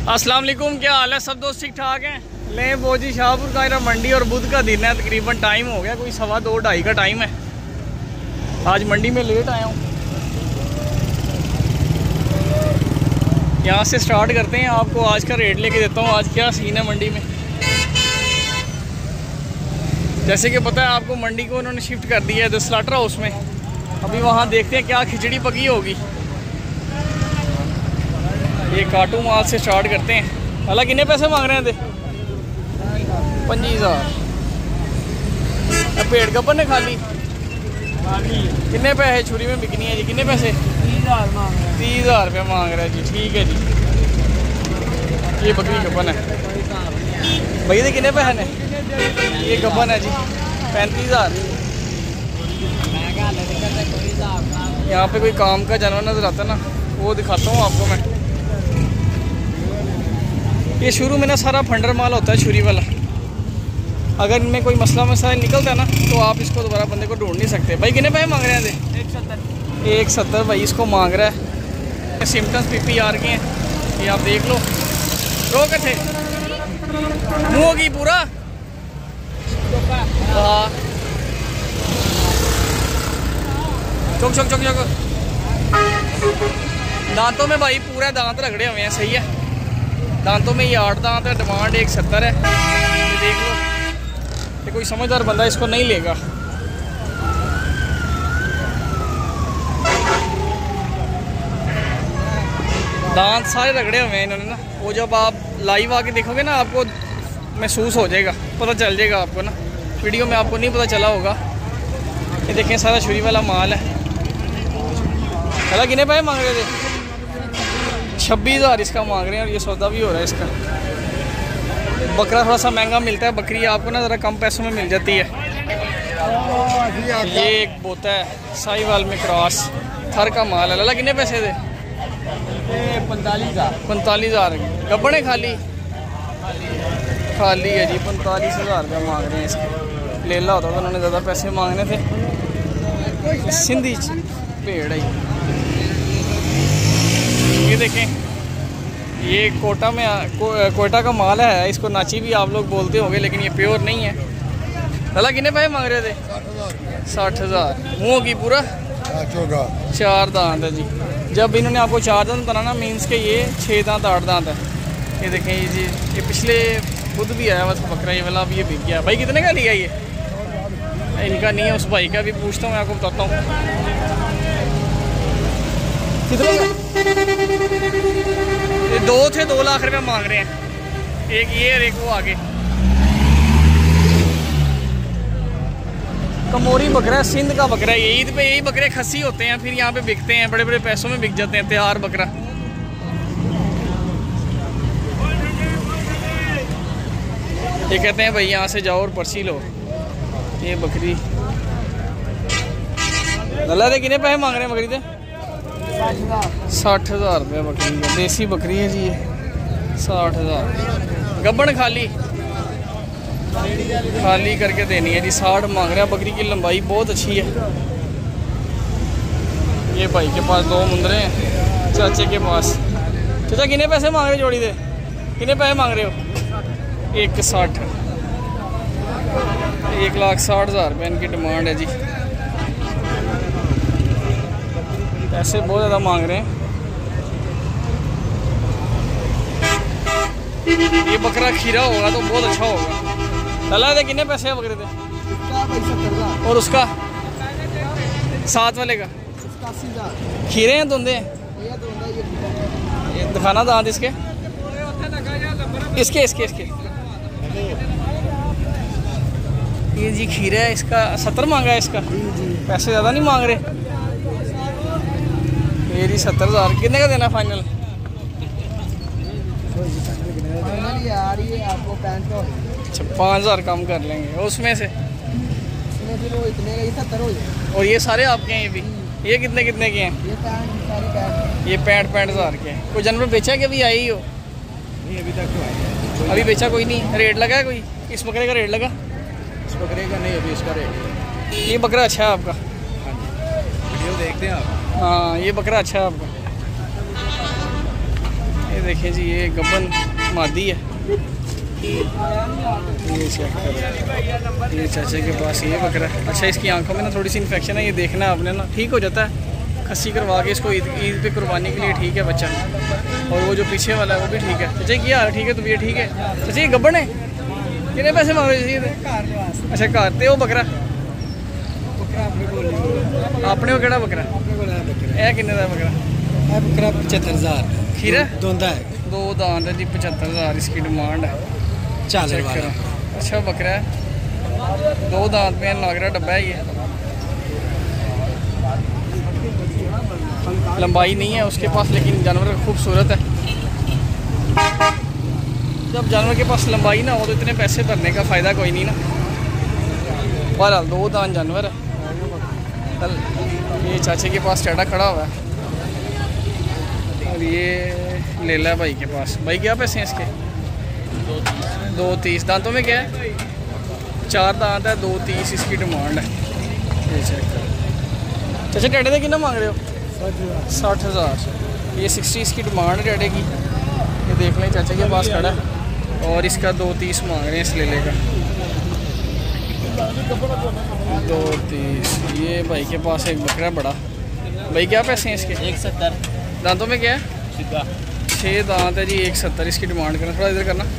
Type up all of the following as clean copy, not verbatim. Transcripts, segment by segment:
अस्सलाम वालेकुम, क्या हाल है सब दोस्त? ठीक ठाक हैं? ले वो जी शाहपुर का मंडी और बुध का दिन है, तकरीबन टाइम हो गया कोई 2:15-2:30 का टाइम है। आज मंडी में लेट आया हूँ। यहाँ से स्टार्ट करते हैं, आपको आज का रेट लेके देता हूँ। आज क्या सीन है मंडी में। जैसे कि पता है आपको, मंडी को उन्होंने शिफ्ट कर दिया है द स्लाटर हाउस में। अभी वहाँ देखते हैं क्या खिचड़ी पकी होगी। ये काटू माल से स्टार्ट करते हैं। हालांकि कितने पैसे मांग रहे हैं थे? 25,000। पेड़ गब्बर ने खाली कितने पैसे छुरी में बिकनी है जी? कितने पैसे? 30,000 मांग रहे हैं। 30,000 रुपये मांग रहा है जी। ठीक है जी। ये बकरी गब्बन है भैया। कितने पैसे ने? ये गब्बन है जी 35,000। यहाँ पे कोई काम का जानवर नजर आता ना, वो दिखाता हूँ आपको मैं। ये शुरू में ना सारा फंडर माल होता है छुरी वाला। अगर इनमें कोई मसला मसाइल निकलता है ना, तो आप इसको दोबारा बंदे को ढूंढ नहीं सकते। भाई कितने पैसे मांग रहे हैं? 170 भाई इसको मांग रहा है। सिम्टम्स PPR के हैं, ये आप देख लो। रो के थे मुँह होगी पूरा। हाँ चौक चौक चौक चौक। दांतों में भाई पूरा दांत रगड़े हुए हैं। सही है, दांतों में ये 8 दांत है। डिमांड 170 है। ये देख लो, ये कोई समझदार बंदा इसको नहीं लेगा। दांत सारे रगड़े हुए हैं इन्होंने ना। वो जब आप लाइव आके देखोगे ना, आपको महसूस हो जाएगा, पता चल जाएगा आपको ना। वीडियो में आपको नहीं पता चला होगा। ये देखें सारा छुरी वाला माल है। चला कितने पैसे मांग रहे थे? 26,000 इसका मांग रहे हैं। और ये सौदा भी हो रहा है इसका। बकरा थोड़ा सा महंगा मिलता है। बकरी आपको ना ज़रा कम पैसों में मिल जाती है। ये एक बोता है साहिवाल में क्रॉस थर का माल है। लाला कितने पैसे थे? 45,000। गब्बन है खाली है जी। 45,000 रुपये मांग रहे हैं इसके। लेला होता तो उन्होंने ज़्यादा पैसे मांगने थे। सिंधी भेड़ है ये देखें। ये कोटा का माल है। इसको नाची भी आप लोग बोलते होंगे, लेकिन ये प्योर नहीं है। लाला कितने पैसे मांग रहे थे? 60,000। मुँह की पूरा 4 दांत है जी। जब इन्होंने आपको 4 दांत बनाना, मीन्स के ये 6 दांत 8 दांत है। ये देखें ये जी, ये पिछले खुद भी आया बस बकरा ये वाला। अभी ये बिक गया। भाई कितने का लिया ये? इनका नहीं है, उस भाई का भी पूछता हूँ, मैं आपको बताता हूँ कितने का। ये 2 थे, 2 लाख रुपये मांग रहे हैं। एक ये और एक वो आगे। कमोरी बकरा है, सिंध का बकरा है। ईद पे यही बकरे खस्सी होते हैं, फिर यहाँ पे बिकते हैं, बड़े बड़े पैसों में बिक जाते हैं। तैयार बकरा। ये कहते हैं भाई यहाँ से जाओ और पर्ची लो। ये बकरी गला दे। कितने पैसे मांग रहे हैं बकरी दे? 60,000 रुपये बकरी का। देसी बकरी है जी ये। 60,000। गब्बन खाली करके देनी है जी। 60 मांग रहे हैं। बकरी की लंबाई बहुत अच्छी है। ये भाई के पास 2 मुंदरे हैं, चाचे के पास। चाचा कितने पैसे मांग रहे हो जोड़ी दे? कितने पैसे मांग रहे हो? 160। 1,60,000 रुपये इनकी डिमांड है जी। पैसे बहुत ज़्यादा मांग रहे हैं। ये बकरा खीरा होगा तो बहुत अच्छा होगा। लाला दे कितने पैसे हैं बकरे थे? और उसका साथ वाले का? खीरे हैं, धुंधे हैं? ये दिखाना दांत इसके। ये जी खीरा है। इसका 70 मांगा है इसका। पैसे ज़्यादा नहीं मांग रहे। ये जी 70,000। कितने का देना फाइनल? 5,000 कम कर लेंगे उसमें से। और ये सारे आपके हैं? ये भी ये कितने के हैं? ये 65,000 के हैं। कोई जानवर बेचा कि अभी आई हो? नहीं अभी तक तो आया। अभी बेचा कोई नहीं। रेट लगा है कोई? इस बकरे का रेट लगा? इस बकरे का नहीं, अभी इसका रेट। ये बकरा अच्छा है आपका? हाँ जी, वीडियो देखते हैं आप। हाँ ये बकरा अच्छा है आपका। ये देखें जी, ये गबन मादी है। ये चेक कर, ये चाचे के पास ये बकरा है। अच्छा, इसकी आंखों में ना थोड़ी सी इन्फेक्शन है, ये देखना है आपने ना, ठीक हो जाता है। खस्सी करवा के इसको ईद पे कुर्बानी के लिए ठीक है बच्चा। और वो जो पीछे वाला है वो भी ठीक है। चाचा क्या ठीक है, तो ये ठीक है। चाचा ये गबन है, कितने पैसे मांग रहे थे? अच्छा घर ते वो बकरा आपने वो केड़ा बकरा है, किन्ने दा बकरा? 75,000 खीरा दोंदा है, 2 दांत है जी, 75,000 इसकी डिमांड है। चादर वाला। अच्छा बकरा है, 2 दांत में लग रहा डब्बा है ये। लंबाई नहीं है उसके पास, लेकिन जानवर खूबसूरत है। जब जानवर के पास लंबाई ना हो तो इतने पैसे भरने का फ़ायदा कोई नहीं ना। बहरहाल 2 दांत जानवर है। ये चाचे के पास टेढ़ा खड़ा हुआ है और ये लेला है भाई के पास। भाई क्या पैसे हैं इसके? 230। दांतों में क्या है? 4 दांत है, 230 इसकी डिमांड है। ये चेक करो। चाचा टेढ़े के कितना मांग रहे हो? 60,000। ये 60 इसकी डिमांड है टेढ़े की। ये देख लें चाचा के पास खड़ा है और इसका 230 मांग रहे हैं इस लेले का। 230। ये भाई के पास एक बकरा बड़ा। भाई क्या पैसे हैं इसके? 170। दांतों में क्या है? 6 दांत है जी, 170 इसकी डिमांड करना। थोड़ा इधर करना।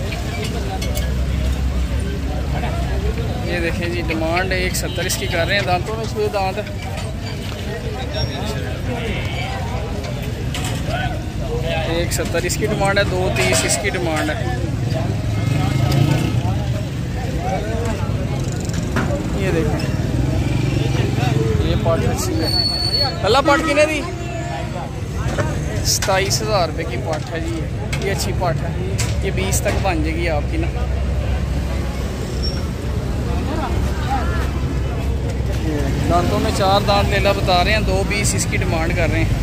ये देखें जी, डिमांड 170 इसकी कर रहे हैं। दांतों में 6 दांत है। 170 इसकी डिमांड है, 230 इसकी डिमांड है। ये देखें, ये पाट अच्छी है। अल्लाह पाट किने दी? 27,000 रुपये की पाट है जी। ये अच्छी पाट है, ये 20 तक बन जाएगी आपकी ना। दांतों में 4 दांत लेला बता रहे हैं, 220 इसकी डिमांड कर रहे हैं।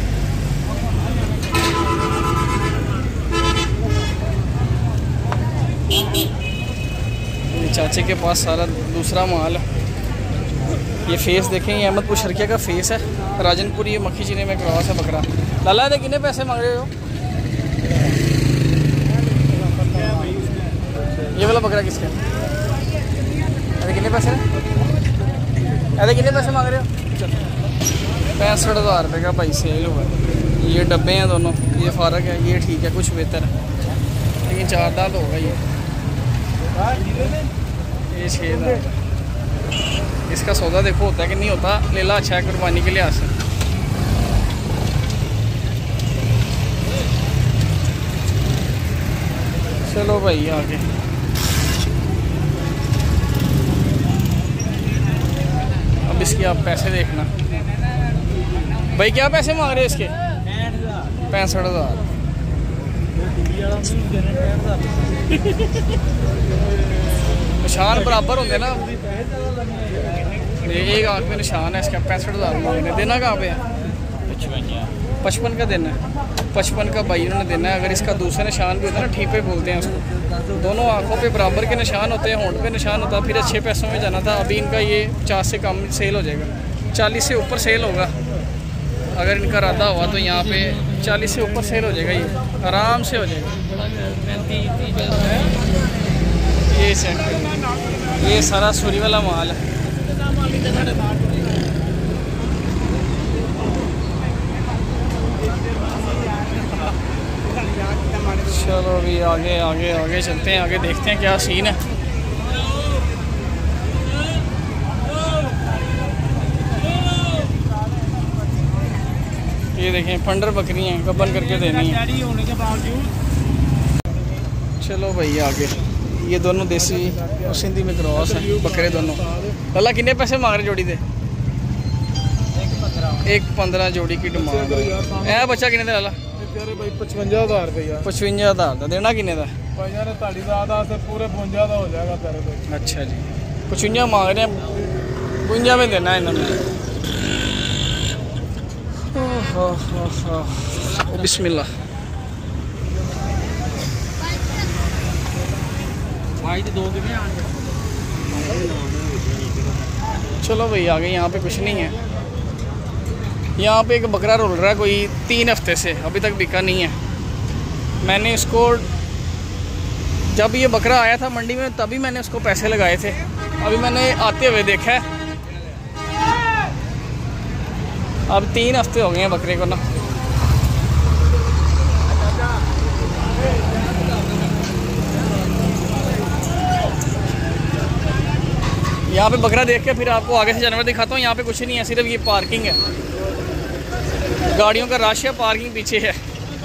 ये चाचे के पास सारा दूसरा माल है। ये फेस देखें, ये अहमदपुर शर्किया का फेस है। राजनपुर ये मक्खी चीने में क्रॉस है बकरा। लाला दे कितने पैसे मांग रहे हो? ये वाला बकरा किसका? अरे कितने पैसे? अरे कितने पैसे मांग रहे हो? 65,000 रुपये का भाई सेल हुआ। ये डब्बे हैं दोनों, ये फारक है, ये ठीक है, कुछ बेहतर है, लेकिन 4 दांत होगा ये 6 दांत। इसका सौदा देखो होता है कि नहीं होता। लेला अच्छा है कुर्बानी के लिहाज से। चलो भाई आगे। अब इसकी आप पैसे देखना। भाई क्या पैसे मांग रहे हो इसके? 65,000। निशान बराबर होंगे ना, एक आँख में निशान है इसका। 65,000 मांगने। देना कहाँ पे है? 55 का देना है। 55 का भाई उन्होंने देना है। अगर इसका दूसरा निशान भी होता है ना, ठीपे बोलते हैं उसको, दोनों आँखों पे बराबर के निशान होते हैं, होंठ पे निशान होता है, फिर अच्छे पैसों में जाना था। अभी इनका ये 50 से कम सेल हो जाएगा, 40 से ऊपर सेल होगा। अगर इनका इरादा हुआ तो यहाँ पे 40 से ऊपर सेल हो जाएगा, ये आराम से हो जाएगा। ये सेट, ये सारा सूरी वाला माल है। चलो अभी आगे आगे आगे चलते हैं, आगे देखते हैं क्या सीन है। ये देखें फंडर बकरी हैं, गबन करके देनी है। चलो भाई आगे। ये दोनों देसी और सिंधी में क्रॉस है बकरे दोनों। अल्लाह कितने पैसे मांग रहे जोड़ी दे? 115 जोड़ी की डिमांड है। बच्चा कितने दा? 55,000 रुपया। 55,000 का देना कितने का? पूरे 52 का हो जाएगा तेरे को। अच्छा जी, 55 मांग रहे हैं, 52 में देना है इन्होंने। बिस्मिल्लाह। चलो भाई आगे। यहाँ पे कुछ नहीं है। यहाँ पे एक बकरा रोल रहा है कोई 3 हफ्ते से, अभी तक बिका नहीं है। मैंने इसको जब ये बकरा आया था मंडी में तभी मैंने उसको पैसे लगाए थे। अभी मैंने आते हुए देखा है, अब 3 हफ्ते हो गए हैं बकरे को ना। यहाँ पे बकरा देख के फिर आपको आगे से जानवर दिखाता हूँ। यहाँ पे कुछ नहीं है, सिर्फ ये पार्किंग है, गाड़ियों का रश है, पार्किंग पीछे है।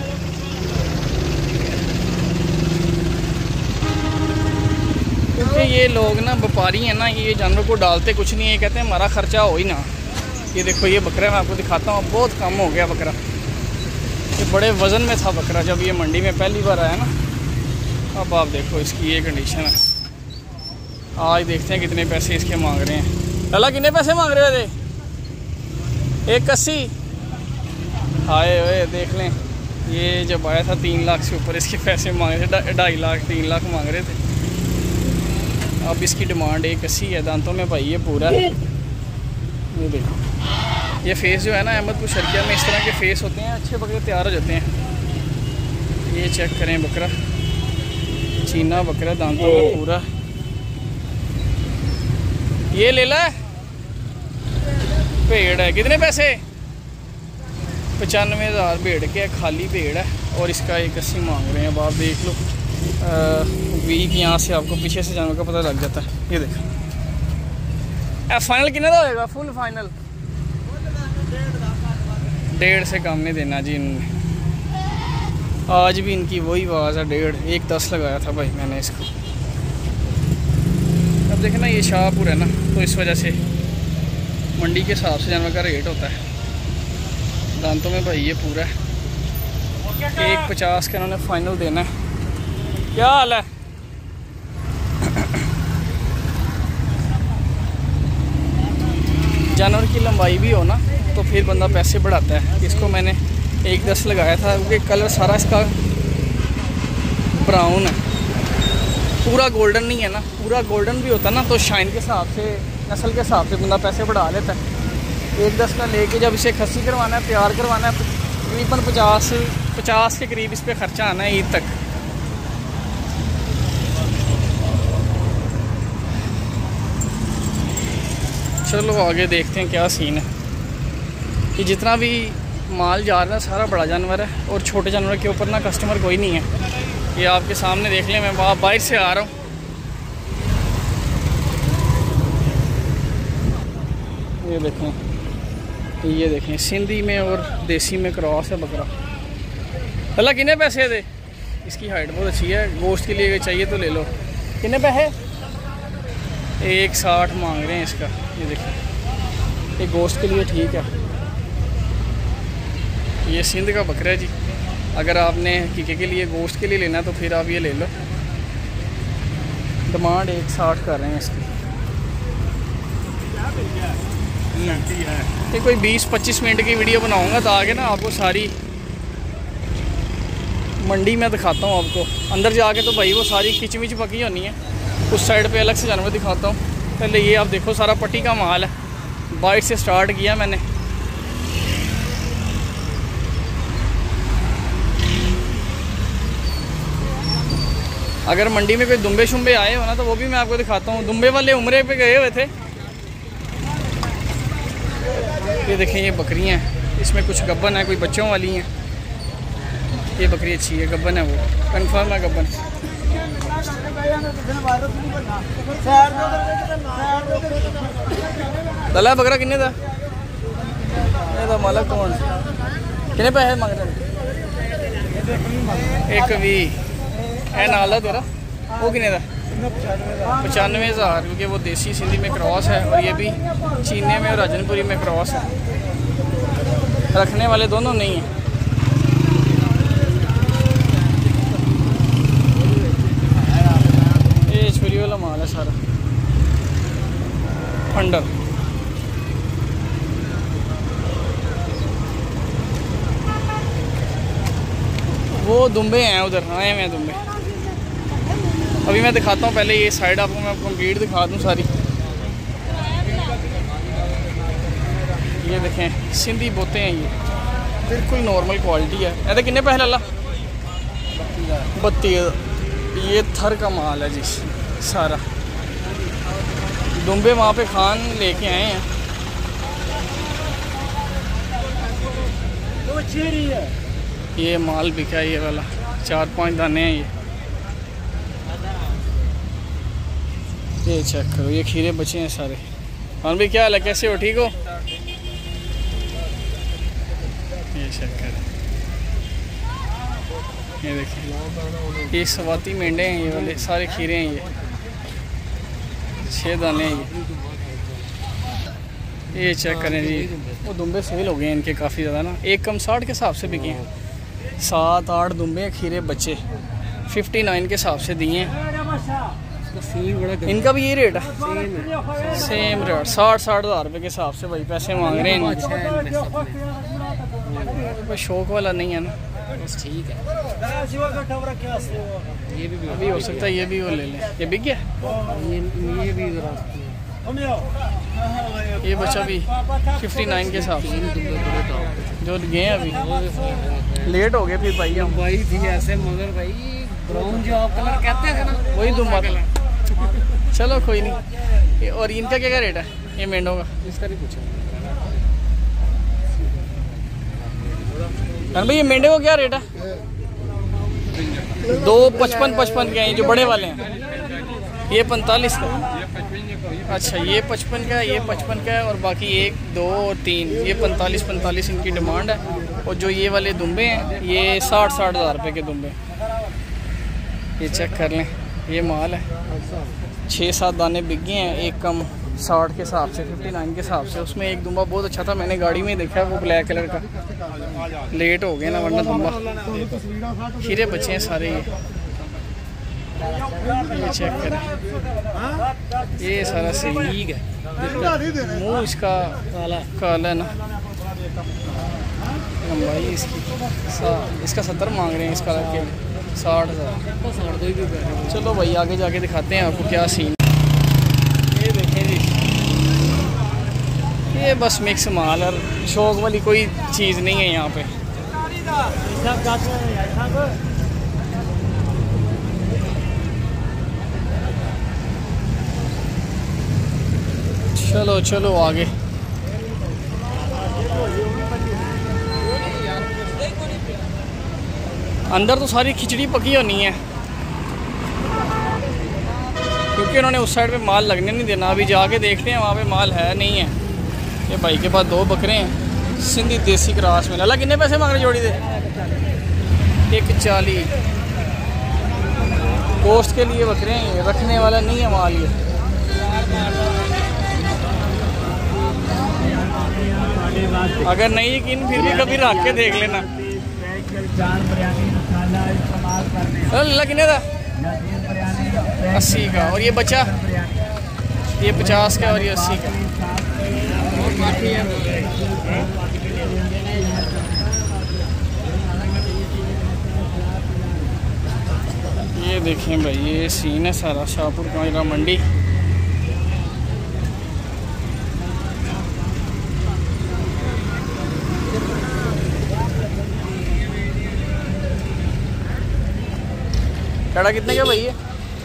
क्योंकि ये लोग ना व्यापारी हैं ना, ये जानवर को डालते कुछ नहीं है, कहते हैं हमारा खर्चा हो ही ना। ये देखो ये बकरा मैं आपको दिखाता हूँ, बहुत कम हो गया बकरा। ये बड़े वज़न में था बकरा जब ये मंडी में पहली बार आया ना। अब आप देखो इसकी ये कंडीशन है। आज देखते हैं कितने पैसे इसके मांग रहे हैं। लला कितने पैसे मांग रहे थे? 180। हाय ओए देख लें, ये जब आया था 3 लाख से ऊपर इसके पैसे मांग रहे थे, 2.5 लाख 3 लाख मांग रहे थे। अब इसकी डिमांड 180 है। दांतों में भाई ये पूरा है। ये देखो ये फेस जो है ना, अहमदपुर शर्किया में इस तरह के फेस होते हैं, अच्छे बकरे तैयार हो जाते हैं। ये चेक करें बकरा, चीना बकरा, दांतों में पूरा। ये ले ला, भेड़ है। कितने पैसे? 95,000 भेड़ के, खाली भेड़ है। और इसका 180 मांग रहे हैं। अब आप देख लो वीक यहाँ से आपको पीछे से जानवर का पता लग जाता है। ये देखो फाइनल कितना होएगा? फुल फाइनल 1.5 से कम नहीं देना जी इन्होंने। आज भी इनकी वही आवाज़ है, 1.5 1.10 लगाया था भाई मैंने इसको। अब देखें ना ये शाहपुर है ना, तो इस वजह से मंडी के हिसाब से जानवर का रेट होता है। दांतों में भाई ये पूरा है। 1.50 का इन्होंने फाइनल देना है। क्या हाल है? जानवर की लंबाई भी हो ना तो फिर बंदा पैसे बढ़ाता है। इसको मैंने 1.10 लगाया था क्योंकि कलर सारा इसका ब्राउन है, पूरा गोल्डन नहीं है ना। पूरा गोल्डन भी होता ना तो शाइन के हिसाब से, नस्ल के हिसाब से बंदा पैसे बढ़ा लेता है। 1.10 का लेके जब इसे खस्सी करवाना है, तैयार करवाना है, तकरीबन 50 के करीब इस पर ख़र्चा आना है ईद तक। चलो आगे देखते हैं क्या सीन है। कि जितना भी माल जा रहा है सारा बड़ा जानवर है और छोटे जानवर के ऊपर ना कस्टमर कोई नहीं है। ये आपके सामने देख लें, मैं बाहर से आ रहा हूँ। ये देखें सिंधी में और देसी में क्रॉस है बकरा। अल्लाह कितने पैसे दे? इसकी हाइट बहुत अच्छी है, गोश्त के लिए चाहिए तो ले लो। कितने पैसे? 160 मांग रहे हैं इसका। ये देखिए ये गोश्त के लिए ठीक है। ये सिंध का बकरा है जी। अगर आपने कीके के लिए गोश्त के लिए लेना तो फिर आप ये ले लो। डिमांड 160 कर रहे हैं इसकी। ये कोई 20-25 मिनट की वीडियो बनाऊंगा तो आगे ना आपको सारी मंडी में दिखाता हूँ। आपको अंदर जाके तो भाई वो सारी खिचमिच पकी होनी है। उस साइड पे अलग से जानवर दिखाता हूँ। पहले ये आप देखो सारा पट्टी का माल है। बाइट से स्टार्ट किया मैंने। अगर मंडी में कोई दुम्बे शुम्बे आए हो ना तो वो भी मैं आपको दिखाता हूँ। दुम्बे वाले उम्रे पे गए हुए थे। ये देखें ये बकरियाँ हैं, इसमें कुछ गब्बन है, कोई बच्चों वाली हैं। ये बकरी अच्छी है, गब्बन है, वो कंफर्म है गब्बन। दला बकरा किन्ने दा? ये तो मालक कौन? कितने पैसे मांग रहे? 120 है नाला तेरा। वो किन्ने दा? 95,000 क्योंकि वो देसी सिंधी में क्रॉस है और ये भी चीने में और राजनपुरी में क्रॉस है। रखने वाले दोनों नहीं हैं। ये छुरी वाला माल है सारा फंडर। वो दुम्बे हैं उधर, आए हुए हैं दुम्बे। अभी मैं दिखाता हूँ, पहले ये साइड आपको मैं कंप्लीट दिखा दूँ सारी। ये देखें सिंधी बोते हैं, ये बिल्कुल नॉर्मल क्वालिटी है। ऐसे कितने पैसे ला? 32। ये थर का माल है जी सारा। दुम्बे वहाँ पे खान लेके आए हैं। ये माल बिका ये वाला 4-5 दाने हैं ये चेक करो। ये खीरे बचे हैं सारे। हाँ भाई क्या हाल है, कैसे हो, ठीक हो? ये चेक करो, ये देखिए ये सवाती मेंढे हैं, ये वाले सारे खीरे हैं। ये 6 दाने हैं ये चेक करें जी। वो दुम्बे सेल हो गए हैं इनके काफ़ी ज़्यादा ना। एक कम 60 के हिसाब से बिके हैं। 7-8 दुम्बे खीरे बच्चे 59 के हिसाब से दिए हैं। इनका भी ये रेट है, सेम रेट 60 हज़ार रुपये के हिसाब से भाई पैसे मांग रहे हैं। कोई शौक वाला नहीं है ना, ठीक है। ये भी अभी हो सकता है ये भी वो ले लें। ये बिक गया ये भी ये बच्चा भी 59 के हिसाब से जो गए हैं। अभी लेट हो गए फिर भाई हम भाई थी ऐसे, मगर भाई ब्राउन जो आप कलर कहते हैं ना वही दुम्बा कलर। चलो कोई नहीं। और इनका क्या रेट है ये मेंढों का? इसका नहीं पूछा भाई। ये मेंढे को क्या रेट है? 2.55 के हैं जो बड़े वाले हैं। ये 45 का। अच्छा ये 55 का है, ये 55 का है, और बाकी 1, 2 और 3 ये 45 इनकी डिमांड है। और जो ये वाले दुम्बे हैं ये 60 हज़ार रुपये के दुम्बे। ये चेक कर लें, ये माल है 6-7 दाने बिक गए हैं। एक कम 60 के हिसाब से 59 के हिसाब से। उसमें एक दुम्बा बहुत अच्छा था, मैंने गाड़ी में देखा है, वो ब्लैक कलर का। लेट हो गए ना वरना दुम्बा। खीरे बच्चे हैं सारे। ये चेक करें, ये सारा सही है। मुँह इसका काला है ना। लंबाई इसकी इसका 70 मांग रहे हैं इस कलर के 60 हज़ार। चलो भाई आगे जाके दिखाते हैं आपको क्या सीन। ये देखें जी, ये बस मिक्स माल और शौक वाली कोई चीज़ नहीं है यहाँ पे। चलो चलो आगे। अंदर तो सारी खिचड़ी पकी होनी है क्योंकि उन्होंने उस साइड पे माल लगने नहीं देना। अभी जाके देखते हैं वहाँ पे माल है नहीं है। ये भाई के पास 2 बकरे हैं सिंधी देसी क्रॉस में। लाला कितने पैसे मांग रहे जोड़ी दे? 140। पोस्ट के लिए बकरे हैं, ये रखने वाला नहीं है माल। ये अगर नहीं यकीन फिर भी कभी रख के देख लेना। लाला कितने था? 80 का। और ये बच्चा ये 50 का और ये 80 का। ये देखें भाई, ये सीन है सारा शाहपुर का मंडी। कड़ा कितने का भाई है?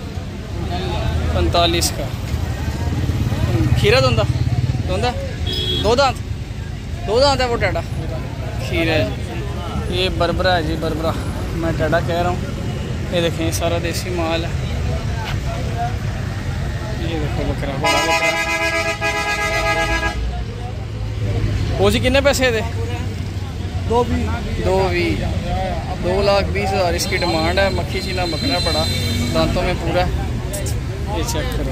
45 का। खीरा धोंदा 2 दांत है वो टाटा खीरा है। ये बरबरा है जी, बरबरा मैं टाटा कह रहा हूँ। ये देखें ये सारा देसी माल है। ये देखो बकरा, बड़ा बकरा। वो जी कितने पैसे दे? 2,20,000 इसकी डिमांड है। मक्खी चीना बकरा बड़ा, दांतों में पूरा। ये चेक करो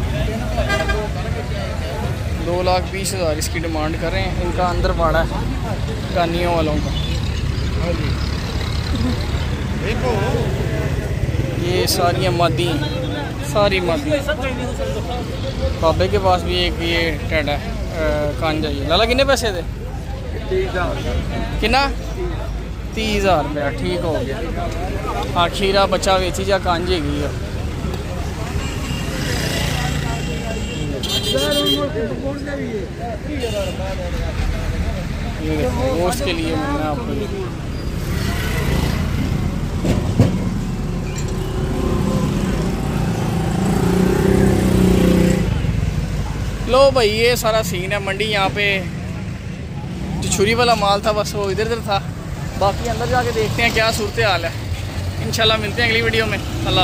2,20,000 इसकी डिमांड कर रहे हैं। इनका अंदर बाड़ा है कानियों वालों का। ये सारी मादी, सारी मादी। बाबे के पास भी एक ये टेढ़ा कांजा। ये लाला कितने पैसे दे? कितना? 30,000 रुपया। ठीक हो गया। हाँ खीरा बच्चा वेची जा कांजे गई है। ये गोश्त के लिए मैंने आपको लो भाई ये सारा सीन है मंडी। यहाँ पे जो छुरी वाला माल था बस वो इधर उधर था। बाकी अंदर जाके देखते हैं क्या सूरत हाल है। इंशाल्लाह मिलते हैं अगली वीडियो में। अल्लाह।